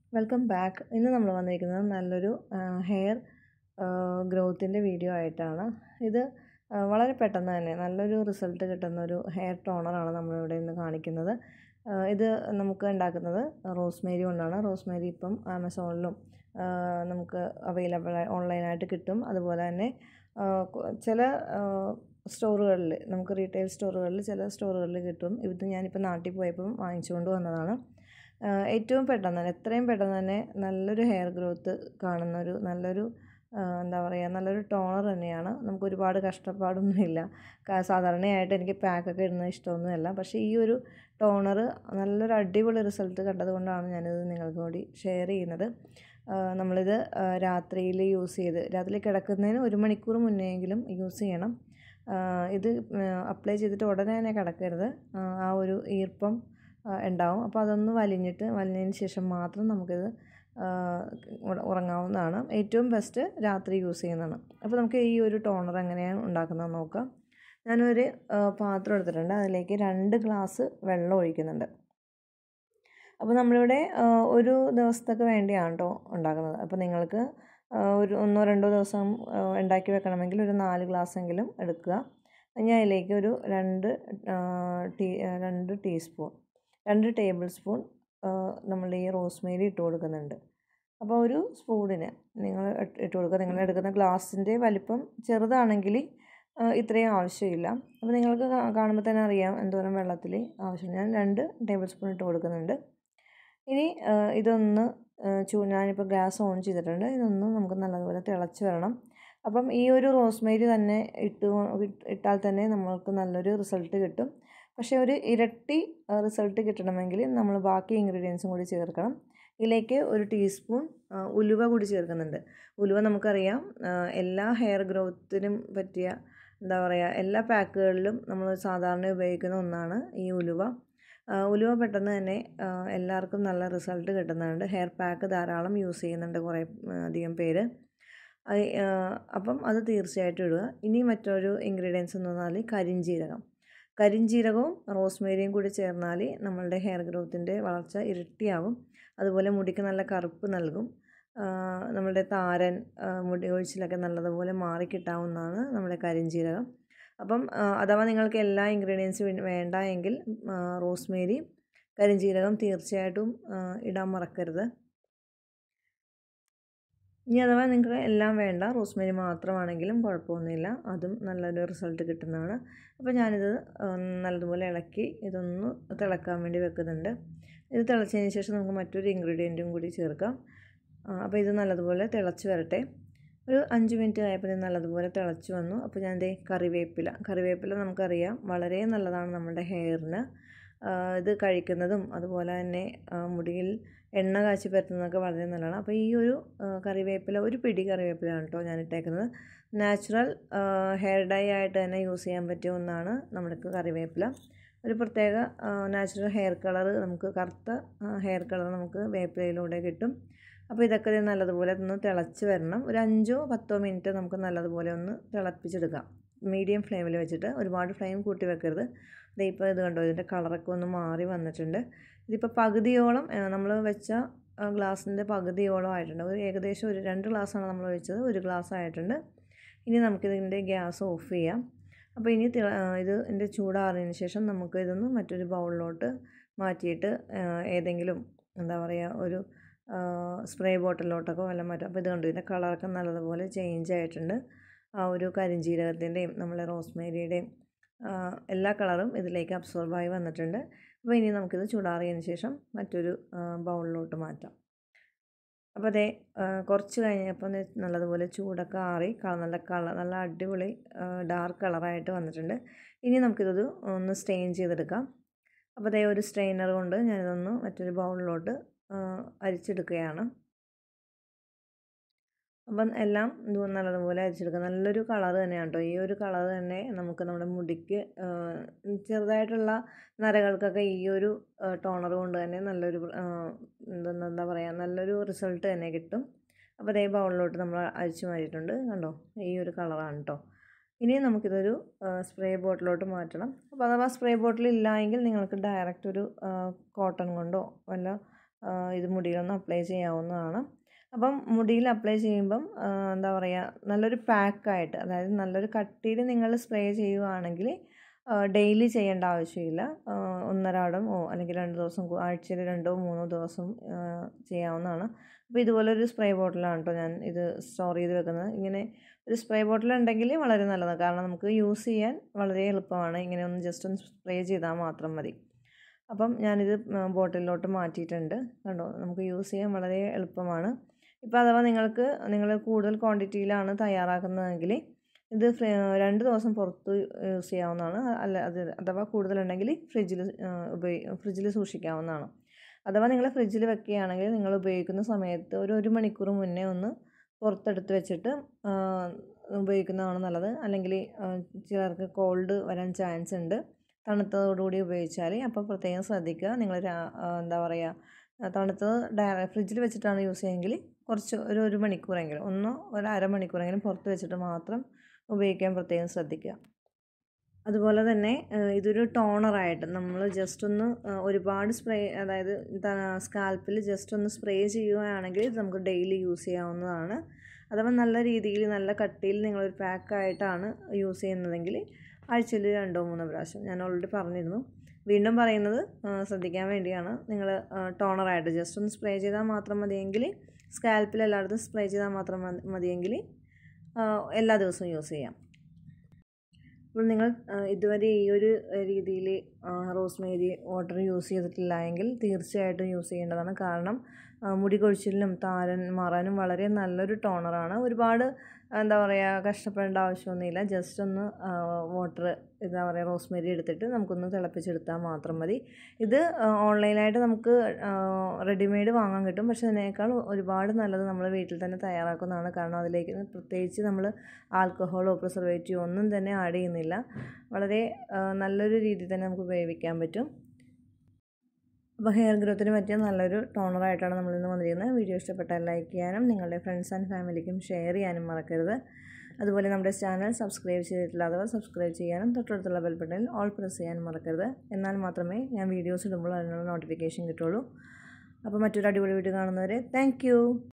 Welcome back. ഇന്ന് നമ്മൾ വന്നിരിക്കുന്നത് നല്ലൊരു ഹെയർ ഗ്രോത്തിൻ്റെ വീഡിയോ ആയിട്ടാണ്. ഇത് വളരെ പെട്ടെന്ന് തന്നെ നല്ലൊരു റിസൾട്ട് കിട്ടുന്ന ഒരു ഹെയർ ടോണറാണ് നമ്മളിവിടെ ഇന്ന് കാണിക്കുന്നത്. ഇത് നമുക്ക് ഉണ്ടാക്കുന്നത് റോസ്മേരി കൊണ്ടാണ്. റോസ്മേരി ഇപ്പം ആമസോണിലും നമുക്ക് അവൈലബിൾ ഓൺലൈനായിട്ട് കിട്ടും. അതുപോലെ തന്നെ ചില സ്റ്റോറുകളിൽ നമുക്ക് റീറ്റെയിൽ സ്റ്റോറുകളിൽ ചില സ്റ്റോറുകളിൽ കിട്ടും. ഇത് ഞാനിപ്പോൾ നാട്ടിൽ പോയപ്പം വാങ്ങിച്ചുകൊണ്ട് വന്നതാണ്. ഏറ്റവും പെട്ടെന്ന് തന്നെ എത്രയും പെട്ടെന്ന് തന്നെ നല്ലൊരു ഹെയർ ഗ്രോത്ത് കാണുന്നൊരു നല്ലൊരു നല്ലൊരു ടോണർ തന്നെയാണ്. നമുക്ക് ഒരുപാട് കഷ്ടപ്പാടൊന്നുമില്ല. സാധാരണയായിട്ട് എനിക്ക് പാക്കൊക്കെ ഇടുന്നത് ഇഷ്ടമൊന്നുമല്ല. പക്ഷേ ഈ ഒരു ടോണർ നല്ലൊരു അടിപൊളി റിസൾട്ട് കണ്ടത് കൊണ്ടാണ് ഞാനിത് നിങ്ങൾക്ക് കൂടി ഷെയർ ചെയ്യുന്നത്. നമ്മളിത് രാത്രിയിൽ രാത്രി കിടക്കുന്നതിന് 1 മണിക്കൂർ മുന്നെയെങ്കിലും യൂസ് ചെയ്യണം. ഇത് അപ്ലൈ ചെയ്തിട്ട് ഉടനെ തന്നെ കിടക്കരുത്. ആ ഒരു ഈർപ്പം ഉണ്ടാവും. അപ്പോൾ അതൊന്ന് വലിഞ്ഞതിന് ശേഷം മാത്രം നമുക്കിത് ഉറങ്ങാവുന്നതാണ്. ഏറ്റവും ബെസ്റ്റ് രാത്രി യൂസ് ചെയ്യുന്നതാണ്. അപ്പോൾ നമുക്ക് ഈ ഒരു ടോണർ എങ്ങനെയാണ് ഉണ്ടാക്കുന്നത് നോക്കാം. ഞാനൊരു പാത്രം എടുത്തിട്ടുണ്ട്. അതിലേക്ക് 2 ഗ്ലാസ് വെള്ളം ഒഴിക്കുന്നുണ്ട്. അപ്പോൾ നമ്മളിവിടെ ഒരു ദിവസത്തേക്ക് വേണ്ടിയാണ് കേട്ടോ ഉണ്ടാക്കുന്നത്. അപ്പോൾ നിങ്ങൾക്ക് ഒരു 1-2 ദിവസം ഉണ്ടാക്കി വെക്കണമെങ്കിൽ ഒരു 4 ഗ്ലാസ്സെങ്കിലും എടുക്കുക. ഇനി അതിലേക്ക് ഒരു 2 ടേബിൾ സ്പൂൺ നമ്മൾ ഈ റോസ്മേരി ഇട്ട് കൊടുക്കുന്നുണ്ട്. അപ്പോൾ ഒരു സ്പൂണിന് നിങ്ങൾ ഇട്ട് കൊടുക്കുക. നിങ്ങൾ എടുക്കുന്ന ഗ്ലാസിൻ്റെ വലിപ്പം ചെറുതാണെങ്കിൽ ഇത്രയും ആവശ്യമില്ല. അപ്പോൾ നിങ്ങൾക്ക് കാണുമ്പോൾ തന്നെ അറിയാം എന്തോരം വെള്ളത്തിൽ ആവശ്യം. ഞാൻ 2 ടേബിൾ സ്പൂൺ ഇട്ട് കൊടുക്കുന്നുണ്ട്. ഇനി ഇതൊന്ന് ഞാനിപ്പോൾ ഗ്യാസ് ഓൺ ചെയ്തിട്ടുണ്ട്. ഇതൊന്ന് നമുക്ക് നല്ലതുപോലെ തിളച്ച് വരണം. അപ്പം ഈ ഒരു റോസ്മേരി തന്നെ ഇട്ടാൽ തന്നെ നമ്മൾക്ക് നല്ലൊരു റിസൾട്ട് കിട്ടും. പക്ഷേ ഒരു ഇരട്ടി റിസൾട്ട് കിട്ടണമെങ്കിൽ നമ്മൾ ബാക്കി ഇൻഗ്രീഡിയൻസും കൂടി ചേർക്കണം. ഇതിലേക്ക് 1 ടീസ്പൂൺ ഉലുവ കൂടി ചേർക്കുന്നുണ്ട്. ഉലുവ നമുക്കറിയാം എല്ലാ ഹെയർ ഗ്രോത്തിനും പറ്റിയ എല്ലാ പാക്കുകളിലും നമ്മൾ സാധാരണ ഉപയോഗിക്കുന്ന ഒന്നാണ് ഈ ഉലുവ. ഉലുവ പെട്ടെന്ന് തന്നെ എല്ലാവർക്കും നല്ല റിസൾട്ട് കിട്ടുന്നുണ്ട്. ഹെയർ പാക്ക് ധാരാളം യൂസ് ചെയ്യുന്നുണ്ട് കുറേ അധികം പേര്. അപ്പം അത് തീർച്ചയായിട്ടും ഇടുക. ഇനി മറ്റൊരു ഇൻഗ്രീഡിയൻസ് എന്ന് പറഞ്ഞാൽ കരിഞ്ജീരകവും റോസ്മേരിയും കൂടി ചേർന്നാൽ നമ്മളുടെ ഹെയർ ഗ്രോത്തിൻ്റെ വളർച്ച ഇരട്ടിയാവും. അതുപോലെ മുടിക്ക് നല്ല കറുപ്പ് നൽകും. നമ്മളുടെ താരൻ, മുടി കൊഴിച്ചിലൊക്കെ നല്ലതുപോലെ മാറിക്കിട്ടാവുന്നതാണ് നമ്മുടെ കരിഞ്ജീരകം. അപ്പം അഥവാ നിങ്ങൾക്ക് എല്ലാ ഇൻഗ്രീഡിയൻസും വേണ്ട എങ്കിൽ റോസ്മേരി, കരിഞ്ജീരകം തീർച്ചയായിട്ടും ഇടാൻ മറക്കരുത്. ഇനി അഥവാ നിങ്ങൾക്ക് എല്ലാം വേണ്ട, റോസ്മേരി മാത്രമാണെങ്കിലും കുഴപ്പമൊന്നുമില്ല, അതും നല്ലൊരു റിസൾട്ട് കിട്ടുന്നതാണ്. അപ്പോൾ ഞാനിത് നല്ലതുപോലെ ഇളക്കി ഇതൊന്ന് തിളക്കാൻ വേണ്ടി വെക്കുന്നുണ്ട്. ഇത് തിളച്ചതിന് ശേഷം നമുക്ക് മറ്റൊരു ഇൻഗ്രീഡിയൻറ്റും കൂടി ചേർക്കാം. അപ്പോൾ ഇത് നല്ലതുപോലെ തിളച്ച് വരട്ടെ. ഒരു 5 മിനിറ്റ് ആയപ്പോൾ ഇത് നല്ലതുപോലെ തിളച്ച് വന്നു. അപ്പോൾ ഞാൻ കറിവേപ്പില നമുക്കറിയാം വളരെ നല്ലതാണ് നമ്മുടെ ഹെയറിന്. ഇത് കഴിക്കുന്നതും അതുപോലെ തന്നെ മുടിയിൽ എണ്ണ കാച്ചി പരത്തുന്നതൊക്കെ വളരെ നല്ലതാണ്. അപ്പോൾ ഈ ഒരു ഒരു പിടി കറിവേപ്പിലാണ് കേട്ടോ ഞാൻ ഇട്ടേക്കുന്നത്. നാച്ചുറൽ ഹെയർ ഡൈ ആയിട്ട് തന്നെ യൂസ് ചെയ്യാൻ പറ്റിയ ഒന്നാണ് നമ്മൾക്ക് കറിവേപ്പില. ഒരു പ്രത്യേക നാച്ചുറൽ ഹെയർ കളർ, നമുക്ക് കറുത്ത ഹെയർ കളർ നമുക്ക് വേപ്പിലയിലൂടെ കിട്ടും. അപ്പോൾ ഇതൊക്കെ നല്ലതുപോലെ ഒന്ന് തിളച്ച് വരണം. ഒരു 5-10 മിനിറ്റ് നമുക്ക് നല്ലതുപോലെ ഒന്ന് തിളപ്പിച്ചെടുക്കാം. മീഡിയം ഫ്ലെയിമിൽ വെച്ചിട്ട്, ഒരുപാട് ഫ്ലെയിം കൂട്ടി വെക്കരുത്. ഇപ്പോൾ ഇത് കണ്ടോ, ഇതിൻ്റെ കളറൊക്കെ ഒന്ന് മാറി വന്നിട്ടുണ്ട്. ഇതിപ്പോൾ പകുതിയോളം നമ്മൾ വെച്ച ഗ്ലാസിൻ്റെ പകുതിയോളം ആയിട്ടുണ്ട്. ഏകദേശം ഒരു 2 ഗ്ലാസ്സാണ് നമ്മൾ ഒഴിച്ചത്, 1 ഗ്ലാസ് ആയിട്ടുണ്ട്. ഇനി നമുക്കിതിൻ്റെ ഗ്യാസ് ഓഫ് ചെയ്യാം. അപ്പോൾ ഇനി ഇതിൻ്റെ ചൂടാറിയതിന് ശേഷം നമുക്ക് ഇതൊന്ന് മറ്റൊരു ബൗളിലോട്ട് മാറ്റിയിട്ട് ഏതെങ്കിലും ഒരു സ്പ്രേ ബോട്ടിലോട്ടൊക്കെ വല്ലതും മാറ്റാം. അപ്പോൾ ഇത് കണ്ടു, ഇതിൻ്റെ കളറൊക്കെ നല്ലതുപോലെ ചേഞ്ച് ആയിട്ടുണ്ട്. ആ ഒരു കരിഞ്ജീരകത്തിൻ്റെയും നമ്മളെ റോസ്മേരിയുടെയും എല്ലാ കളറും ഇതിലേക്ക് അബ്സോർബായി വന്നിട്ടുണ്ട്. അപ്പോൾ ഇനി നമുക്കിത് ചൂടാറിയതിന് ശേഷം മറ്റൊരു ബൗളിലോട്ട് മാറ്റാം. അപ്പോൾ അതേ കുറച്ച് കഴിഞ്ഞപ്പോൾ നല്ലതുപോലെ ചൂടൊക്കെ ആറി നല്ല അടിപൊളി ഡാർക്ക് കളറായിട്ട് വന്നിട്ടുണ്ട്. ഇനി നമുക്കിത് ഒന്ന് സ്ട്രെയിൻ ചെയ്തെടുക്കാം. അപ്പോൾ അതേ ഒരു സ്ട്രെയിനർ കൊണ്ട് ഞാനിതൊന്ന് മറ്റൊരു ബൗളിലോട്ട് അരിച്ചെടുക്കുകയാണ്. അപ്പം എല്ലാം നല്ലതുപോലെ അരിച്ചെടുക്കുക. നല്ലൊരു കളർ തന്നെയാണ് കേട്ടോ. ഈ ഒരു കളർ തന്നെ നമുക്ക് നമ്മുടെ മുടിക്ക് ചെറുതായിട്ടുള്ള നരകൾക്കൊക്കെ ഈ ഒരു ടോണർ കൊണ്ട് തന്നെ നല്ലൊരു നല്ലൊരു റിസൾട്ട് തന്നെ കിട്ടും. അപ്പോൾ അതേ ബൗളിലോട്ട് നമ്മൾ അരിച്ചു മാറ്റിയിട്ടുണ്ട്. കണ്ടോ, ഈ ഒരു കളറാണ് കേട്ടോ. ഇനി നമുക്കിതൊരു സ്പ്രേ ബോട്ടിലോട്ട് മാറ്റണം. അപ്പോൾ അഥവാ സ്പ്രേ ബോട്ടിൽ ഇല്ല എങ്കിൽ നിങ്ങൾക്ക് ഡയറക്റ്റ് ഒരു കോട്ടൺ കൊണ്ടോ വല്ല ഇത് മുടിയിലൊന്ന് അപ്ലൈ ചെയ്യാവുന്നതാണ്. അപ്പം മുടിയിൽ അപ്ലൈ ചെയ്യുമ്പം എന്താ പറയുക, നല്ലൊരു പാക്കായിട്ട്, അതായത് നല്ലൊരു കട്ടിയിൽ നിങ്ങൾ സ്പ്രേ ചെയ്യുകയാണെങ്കിൽ ഡെയിലി ചെയ്യേണ്ട ആവശ്യമില്ല. ഒന്നരാടം അല്ലെങ്കിൽ 2 ദിവസം, ആഴ്ചയിൽ 2 3 ദിവസം ചെയ്യാവുന്നതാണ്. അപ്പോൾ ഇതുപോലൊരു സ്പ്രേ ബോട്ടിലാണ് കേട്ടോ ഞാൻ ഇത് സ്റ്റോർ ചെയ്ത് വെക്കുന്നത്. ഇങ്ങനെ ഒരു സ്പ്രേ ബോട്ടിൽ ഉണ്ടെങ്കിൽ വളരെ നല്ലതാണ്, കാരണം നമുക്ക് യൂസ് ചെയ്യാൻ വളരെ എളുപ്പമാണ്. ഇങ്ങനെ ഒന്ന് ജസ്റ്റ് ഒന്ന് സ്പ്രേ ചെയ്താൽ മാത്രം മതി. അപ്പം ഞാനിത് ബോട്ടിലോട്ട് മാറ്റിയിട്ടുണ്ട്. കണ്ടോ, നമുക്ക് യൂസ് ചെയ്യാൻ വളരെ എളുപ്പമാണ്. ഇപ്പോൾ അഥവാ നിങ്ങൾ കൂടുതൽ ക്വാണ്ടിറ്റിയിലാണ് തയ്യാറാക്കുന്നതെങ്കിൽ ഇത് 2 ദിവസം പുറത്ത് യൂസ് ചെയ്യാവുന്നതാണ്. അഥവാ കൂടുതലുണ്ടെങ്കിൽ ഫ്രിഡ്ജിൽ സൂക്ഷിക്കാവുന്നതാണ്. അഥവാ നിങ്ങൾ ഫ്രിഡ്ജിൽ വെക്കുകയാണെങ്കിൽ നിങ്ങൾ ഉപയോഗിക്കുന്ന സമയത്ത് ഒരു 1 മണിക്കൂർ മുന്നേ ഒന്ന് പുറത്തെടുത്ത് വെച്ചിട്ട് ഉപയോഗിക്കുന്നതാണ് നല്ലത്. അല്ലെങ്കിൽ ചിലർക്ക് കോൾഡ് വരാൻ ചാൻസ് ഉണ്ട് തണുത്തതോടുകൂടി ഉപയോഗിച്ചാൽ. അപ്പോൾ പ്രത്യേകം ശ്രദ്ധിക്കുക. നിങ്ങൾ എന്താ പറയുക, തണുത്തത് ഫ്രിഡ്ജിൽ വെച്ചിട്ടാണ് യൂസ് ചെയ്യുമെങ്കിൽ കുറച്ച് ഒരു 1 മണിക്കൂറെങ്കിലും, ഒരു അരമണിക്കൂറെങ്കിലും പുറത്ത് വെച്ചിട്ട് മാത്രം ഉപയോഗിക്കാൻ പ്രത്യേകം ശ്രദ്ധിക്കുക. അതുപോലെ തന്നെ ഇതൊരു ടോണറായിട്ട് നമ്മൾ ജസ്റ്റ് ഒന്ന് ഒരുപാട് സ്പ്രേ, അതായത് സ്കാൽപ്പിൽ ജസ്റ്റ് ഒന്ന് സ്പ്രേ ചെയ്യുകയാണെങ്കിൽ ഇത് നമുക്ക് ഡെയിലി യൂസ് ചെയ്യാവുന്നതാണ്. അഥവാ നല്ല രീതിയിൽ നല്ല കട്ടിയിൽ നിങ്ങളൊരു പാക്കായിട്ടാണ് യൂസ് ചെയ്യുന്നതെങ്കിൽ ആഴ്ചയിൽ 2 3 പ്രാവശ്യം, ഞാൻ ഓൾറെഡി പറഞ്ഞിരുന്നു. വീണ്ടും പറയുന്നത് ശ്രദ്ധിക്കാൻ വേണ്ടിയാണ്. നിങ്ങൾ ടോണറായിട്ട് ജസ്റ്റ് ഒന്ന് സ്പ്രേ ചെയ്താൽ മാത്രം മതിയെങ്കിൽ, സ്കാൽപ്പിൽ എല്ലായിടത്തും സ്പ്രേ ചെയ്താൽ മാത്രം മതിയെങ്കിൽ എല്ലാ ദിവസവും യൂസ് ചെയ്യാം. അപ്പോൾ നിങ്ങൾ ഇതുവരെ ഈ ഒരു രീതിയിൽ റോസ്മേരി വാട്ടർ യൂസ് ചെയ്തിട്ടില്ല എങ്കിൽ തീർച്ചയായിട്ടും യൂസ് ചെയ്യേണ്ടതാണ്. കാരണം മുടി കൊഴിച്ചിലിനും താരൻ മാറാനും വളരെ നല്ലൊരു ടോണറാണ്. ഒരുപാട് എന്താ പറയുക, കഷ്ടപ്പെടേണ്ട ആവശ്യമൊന്നുമില്ല. ജസ്റ്റ് ഒന്ന് വാട്ടർ, എന്താ പറയുക, റോസ്മേരി എടുത്തിട്ട് നമുക്കൊന്ന് തിളപ്പിച്ചെടുത്താൽ മാത്രം മതി. ഇത് ഓൺലൈനായിട്ട് നമുക്ക് റെഡിമെയ്ഡ് വാങ്ങാൻ കിട്ടും. പക്ഷേ അതിനേക്കാൾ ഒരുപാട് നല്ലത് നമ്മൾ വീട്ടിൽ തന്നെ തയ്യാറാക്കുന്നതാണ്. കാരണം അതിലേക്ക് പ്രത്യേകിച്ച് നമ്മൾ ആൽക്കഹോളോ പ്രിസർവേറ്റീവോ ഒന്നും തന്നെ ആഡ് ചെയ്യുന്നില്ല. വളരെ നല്ലൊരു രീതിയിൽ തന്നെ നമുക്ക് ഉപയോഗിക്കാൻ പറ്റും. അപ്പോൾ ഹെയർ ഗ്രോത്തിന് പറ്റിയ നല്ലൊരു ടോണറായിട്ടാണ് നമ്മളിന്ന് വന്നിരിക്കുന്നത്. വീഡിയോ ഇഷ്ടപ്പെട്ടാൽ ലൈക്ക് ചെയ്യാനും നിങ്ങളുടെ ഫ്രണ്ട്സ് ആൻഡ് ഫാമിലിക്കും ഷെയർ ചെയ്യാനും മറക്കരുത്. അതുപോലെ നമ്മുടെ ചാനൽ സബ്സ്ക്രൈബ് ചെയ്തിട്ടില്ലാത്തവർ സബ്സ്ക്രൈബ് ചെയ്യാനും തൊട്ടടുത്തുള്ള ബെൽ ബട്ടണിൽ ഓൾ പ്രസ് ചെയ്യാനും മറക്കരുത്. എന്നാൽ മാത്രമേ ഞാൻ വീഡിയോസ് ഇടുമ്പോൾ അതിനുള്ള നോട്ടിഫിക്കേഷൻ കിട്ടുള്ളൂ. അപ്പോൾ മറ്റൊരു അടിപൊളി വീഡിയോ കാണുന്നവരെ താങ്ക് യു.